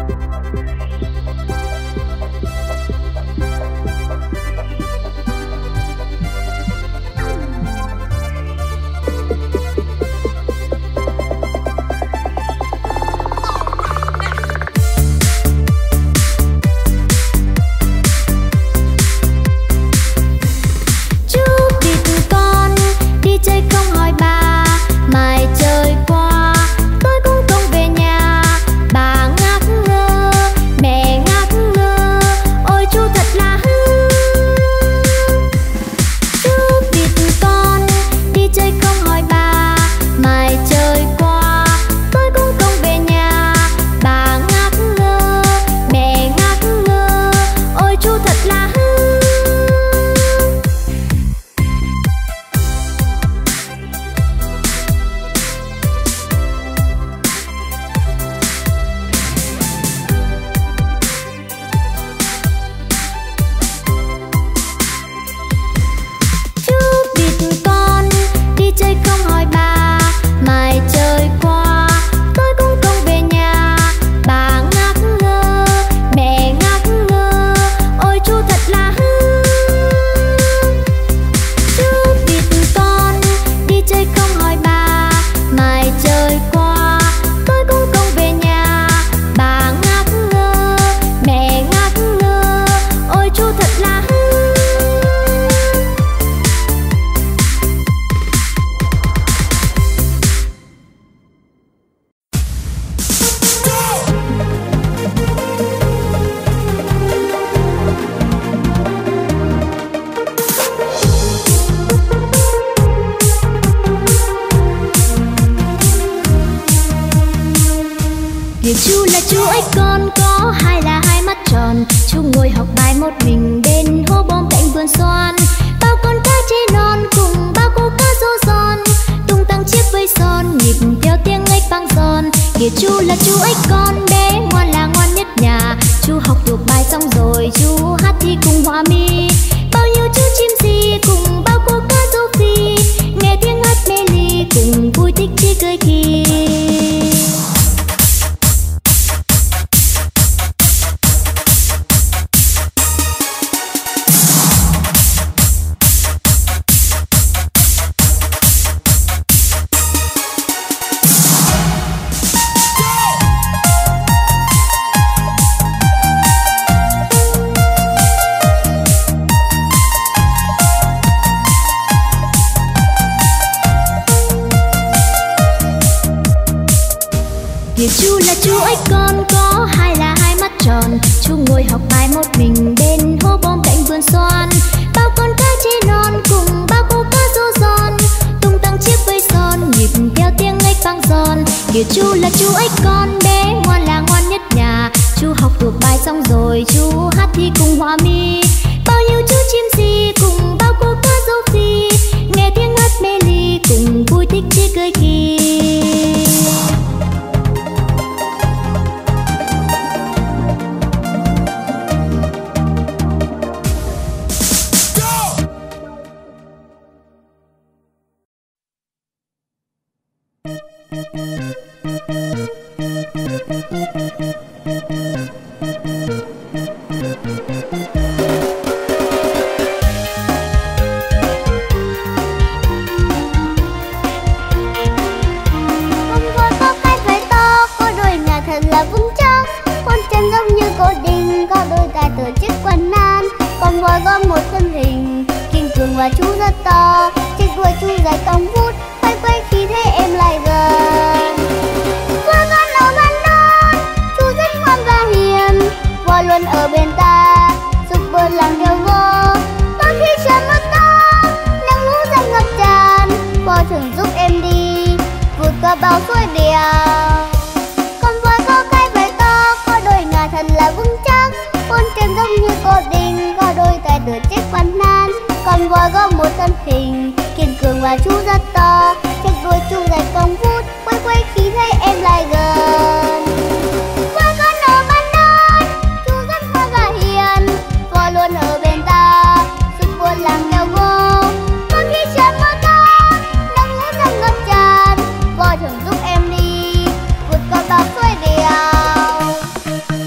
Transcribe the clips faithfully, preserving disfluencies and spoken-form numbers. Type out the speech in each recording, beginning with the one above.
Kìa chú là chú ếch con, có hai là hai mắt tròn. Chú ngồi học bài một mình bên hố bom cạnh vườn xoan. Bao con cá chê non cùng bao cô cá rô giòn, tung tăng chiếc vây son nhịp theo tiếng ếch vang giòn. Kìa chú là chú ếch con, bé ngoan là ngoan nhất nhà. Chú học thuộc bài xong rồi chú hát thi cùng hòa mi. Bao nhiêu chú chim gì cùng bao cô cá rô phi, nghe tiếng hát mê ly cùng vui thích chí cười khi. Kìa chú là chú ếch con, có hai là hai mắt tròn. Chú ngồi học bài một mình bên hố bom cạnh vườn xoan. Bao con cá chê non cùng bao cô cá rô giòn, tung tăng chiếc vây son nhịp theo tiếng ếch vang giòn. Kìa chú là chú ếch con, bé ngoan là ngoan nhất nhà. Chú học thuộc bài xong rồi chú hát thi cùng hòa mi. Bao nhiêu chú chim gì cùng bao cô cá rô phi, nghe tiếng hát mê ly cùng vui thích chí cười khi. Và chú rất to, chiếc đuôi chú dài cong vút, quay quay khi thấy em lại gần. Voi con ở ban non, chú rất ngoan và hiền, voi luôn ở bên ta, giúp bớt làm theo vô. Đôi khi trời mưa to, nắng lũ dần ngập tràn, voi thường giúp em đi, vượt qua bao suối đèo. Con voi có cái vai to, có đôi ngà thật là vững chắc, bốn chân giống như cô đình, có đôi tay tựa chiếc quan nan. Con voi có một thân hình kiên cường và chú rất to, chiếc đuôi chú dài cong vút, quay quay khi thấy em lại gần. Voi con ở ban non, chú rất ngoan và hiền, voi luôn ở bên ta, giúp buồn làm theo vô. Đôi khi trời mưa to, nắng lũ dần ngập tràn, voi thường giúp em đi, vượt qua bao suối đèo.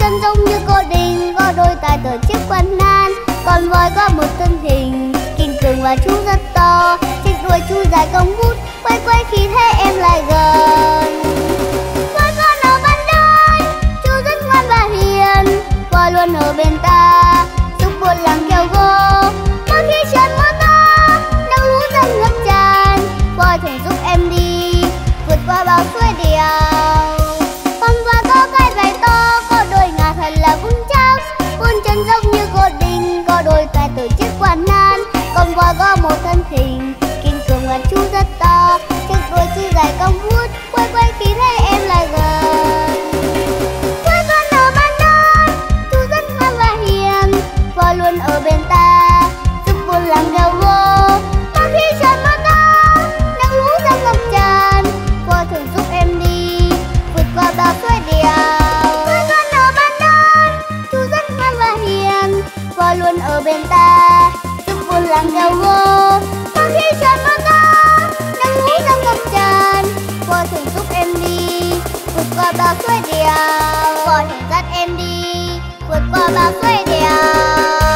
chân giống như cô đình, có đôi tai tựa chiếc quần nan. Con voi có một thân hình kiên cường và chú rất to, chiếc đuôi chú dài cong vút, quay quay khi thấy em lại gần. Voi con ở ban đêm, chú rất ngoan và hiền, voi luôn ở bên ta, giúp buồn lắng kêu gô. Mỗi khi trời mưa to, nước lũ dần ngập tràn, voi thường giúp em đi vượt qua bao suối đèo. Con voi có cái vai to, có đôi ngà thật là vững chắc, vươn chân giống như cô đình, có đôi tai từ chiếc quần nan. Con voi có một thân hình kiên cường và chú rất to, chiếc đuôi chú dài cong vút, quay quay khi thấy em lại gần. Voi con ở ban đêm, chú rất ngoan và hiền, voi luôn ở bên ta, giúp buồn lắng kêu gô. Mỗi khi trời mưa to, nước lũ dần ngập tràn, voi thường giúp em đi vượt qua bao suối đèo. Voi con ở ban đêm, chú rất ngoan và hiền, voi luôn ở bên ta, giúp buồn lắng kêu gô. Mỗi khi trời mưa to, nước lũ dần ngập tràn, voi thường giúp em đi vượt qua bao suối đèo. Voi thường dắt em đi vượt qua bao suối đèo.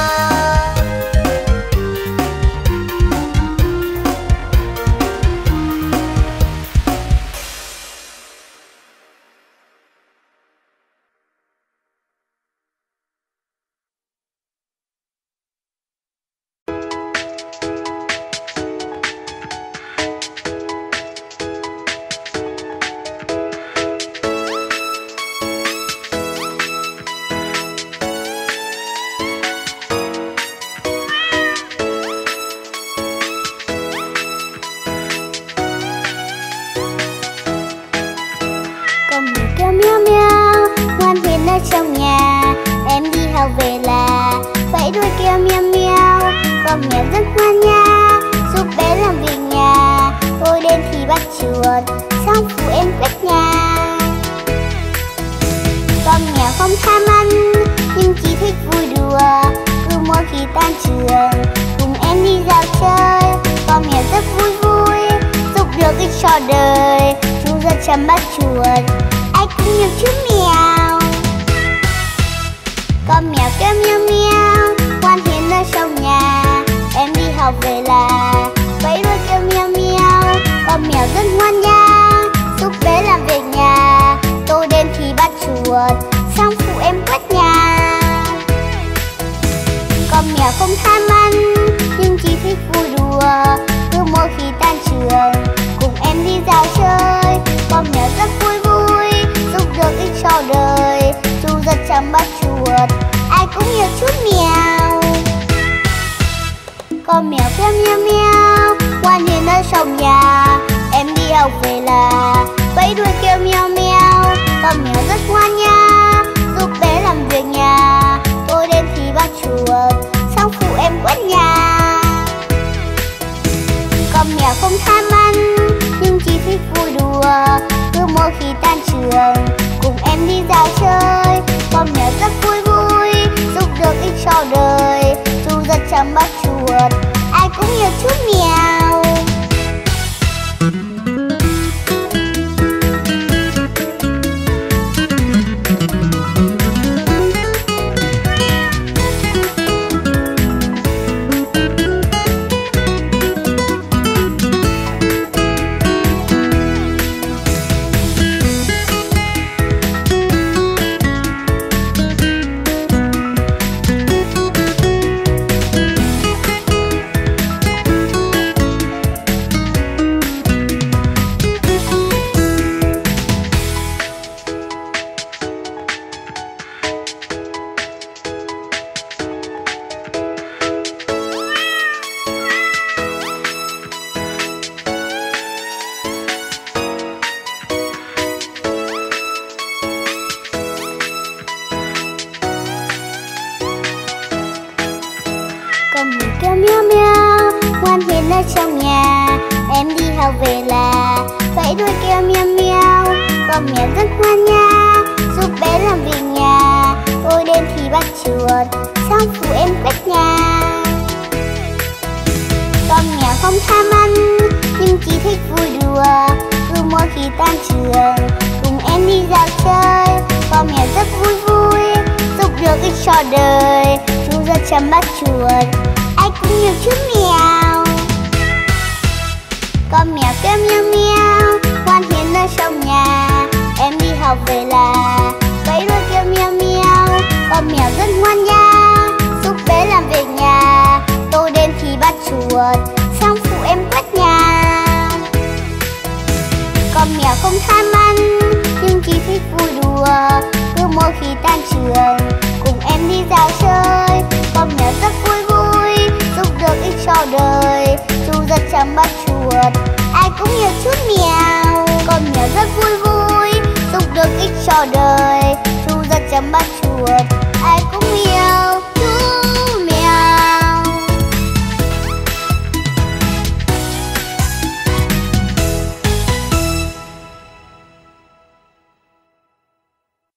Trong nhà em đi học về là vẫy đuôi kêu miao miao, con mèo rất ngoan nha, giúp bé làm việc nhà. Tôi đến thì bắt chuột, xong phụ em quét nhà. Con mèo không tham ăn nhưng chỉ thích vui đùa, cứ mỗi khi tan trường cùng em đi dạo chơi. Con mèo rất vui vui, giúp được ích cho đời, chú rất chăm bắt chuột, ai cũng yêu chú mèo. Con mèo kêu miao miao, ngoan hiền ở trong nhà em đi học về là vẫy đuôi kêu miao miao. Con mèo rất ngoan nha, giúp bé làm việc nhà. Tôi đến thì bắt chuột, xong phụ em quét nhà. Con mèo không tham ăn nhưng chỉ thích vui đùa, cứ mỗi khi tan trường cùng em đi dạo chơi. Con mèo rất vui vui, giúp được ích cho đời, chú rất chăm bắt chuột, ai cũng yêu chú mèo. Con mèo kêu miao miao, ngoan hiền ở trong nhà em đi học về là vẫy đuôi kêu miao miao. Con mèo rất ngoan nha, giúp bé làm việc nhà. Tôi đến thì bắt chuột, xong phụ em quét nhà. Con mèo không tham ăn nhưng chỉ thích vui đùa, cứ mỗi khi tan trường cùng em đi dạo chơi. Con mèo rất vui vui, giúp được ích cho đời, chú rất chăm bắt chuột, ai cũng yêu chú mèo. Trong nhà em đi học về là vẫy đuôi kêu miao miao. Con mèo rất ngoan nha, giúp bé làm việc nhà. Tôi đến thì bắt chuột, xong phụ em quét nhà. Con mèo không tham ăn nhưng chỉ thích vui đùa, cứ mỗi khi tan trường cùng em đi dạo chơi. Con mèo rất vui vui, chăm bắt chuột, ai cũng nhiều chú mèo. Con mèo kêu miau miau, ngoan hiền ở trong nhà. Em đi học về là vẫy đuôi kêu miau miau. Con mèo rất ngoan nha, giúp bé làm việc nhà. Tôi đến thì bắt chuột, xong phụ em quét nhà. Con mèo không tham ăn, nhưng chỉ thích vui đùa. Cứ mỗi khi tan trường, cùng em đi dạo chơi. Con mèo rất vui vui, giúp được ích cho đời. Chú rất chăm bắt chuột, ai cũng yêu chú mèo.